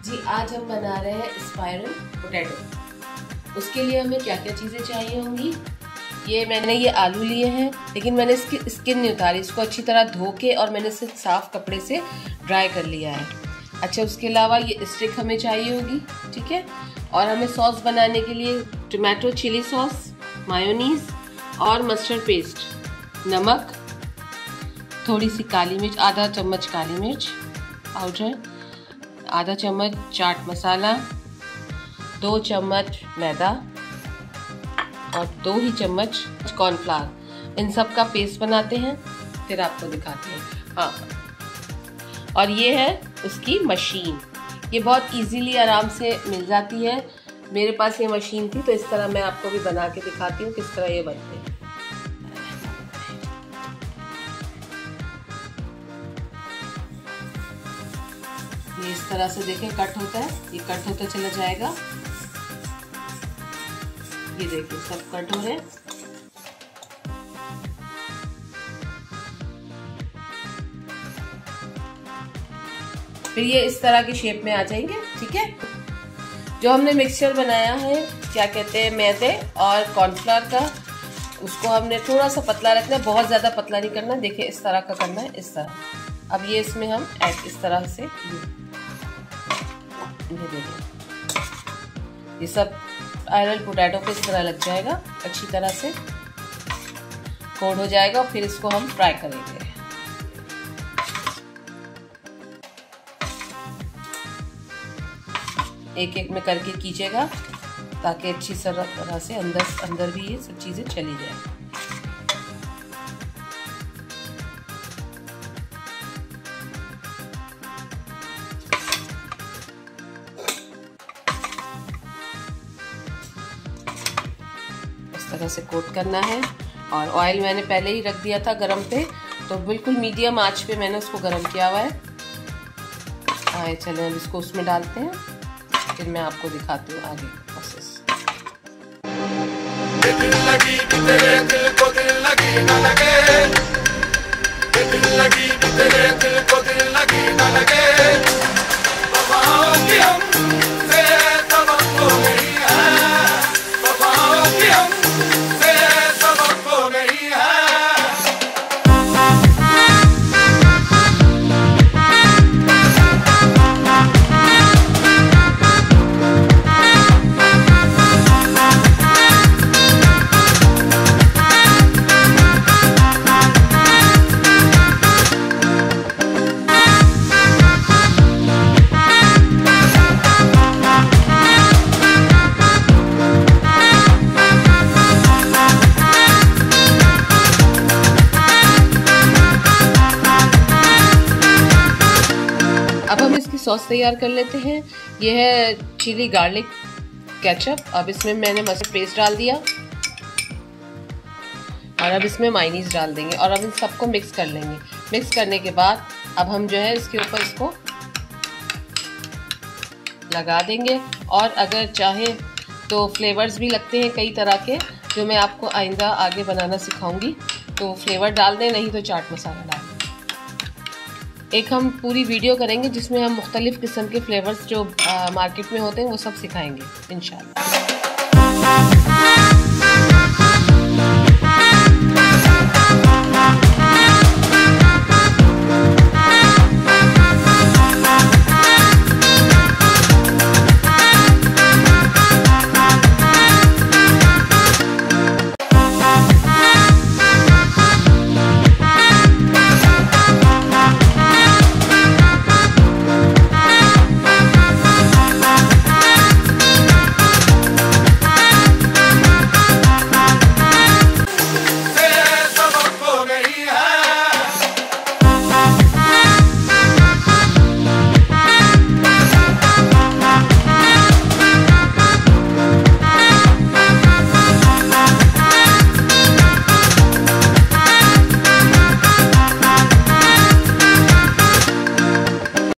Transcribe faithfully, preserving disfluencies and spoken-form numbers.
जी आज हम बना रहे हैं स्पाइरल पोटैटो। उसके लिए हमें क्या क्या चीज़ें चाहिए होंगी। ये मैंने ये आलू लिए हैं, लेकिन मैंने इसकी स्किन नहीं उतारी, इसको अच्छी तरह धो के और मैंने इसे साफ कपड़े से ड्राई कर लिया है। अच्छा, उसके अलावा ये स्टिक हमें चाहिए होगी, ठीक है। और हमें सॉस बनाने के लिए टोमेटो चिली सॉस, मायोनीज और मस्टर्ड पेस्ट, नमक, थोड़ी सी काली मिर्च, आधा चम्मच काली मिर्च पाउडर, आधा चम्मच चाट मसाला, दो चम्मच मैदा और दो ही चम्मच कॉर्नफ्लावर। इन सब का पेस्ट बनाते हैं, फिर आपको दिखाते हैं। हाँ, और ये है उसकी मशीन। ये बहुत इजीली आराम से मिल जाती है। मेरे पास ये मशीन थी, तो इस तरह मैं आपको भी बना के दिखाती हूँ किस तरह ये बनते हैं। ये इस तरह से देखें कट होता है, ये कट होता चला जाएगा। ये देखिए सब कट हो रहे हैं। फिर ये इस तरह की शेप में आ जाएंगे, ठीक है। जो हमने मिक्सचर बनाया है, क्या कहते हैं, मैदे और कॉर्नफ्लावर का, उसको हमने थोड़ा सा पतला रखना है, बहुत ज्यादा पतला नहीं करना। देखिए इस तरह का करना है, इस तरह। अब ये इसमें हम ऐड इस तरह से, ये देखिए ये सब स्पाइरल पोटैटो को इस तरह लग जाएगा, अच्छी तरह से कोट हो जाएगा। और फिर इसको हम फ्राई करेंगे। एक एक में करके कीजिएगा, ताकि अच्छी तरह से अंदर अंदर भी ये सब चीजें चली जाए। इस तरह से कोट करना है। और ऑयल मैंने पहले ही रख दिया था गरम पे, तो बिल्कुल मीडियम आंच पे मैंने उसको गरम किया हुआ है। आए चलो अब इसको उसमें डालते हैं, फिर मैं आपको दिखाती हूँ आगे प्रोसेस। दिल लगी तेरे दिल को दिल लगी ना लगे, दिल लगी तेरे दिल को दिल लगी ना लगे, वफाओं की हमसे तवक्को नहीं है, वफाओं की हमसे तवक्को नहीं है। अब हम इसकी सॉस तैयार कर लेते हैं। ये है चिली गार्लिक केचप। अब इसमें मैंने मस्टर्ड पेस्ट डाल दिया और अब इसमें मायोनीज डाल देंगे और अब इन सबको मिक्स कर लेंगे। मिक्स करने के बाद अब हम जो है इसके ऊपर इसको लगा देंगे। और अगर चाहे तो फ्लेवर्स भी लगते हैं कई तरह के, जो मैं आपको आइंदा आगे बनाना सिखाऊंगी। तो फ्लेवर डाल दें, नहीं तो चाट मसाला डाल दें। एक हम पूरी वीडियो करेंगे जिसमें हम मुख्तलिफ किस्म के फ्लेवर्स जो आ, मार्केट में होते हैं वो सब सिखाएंगे इंशाल्लाह।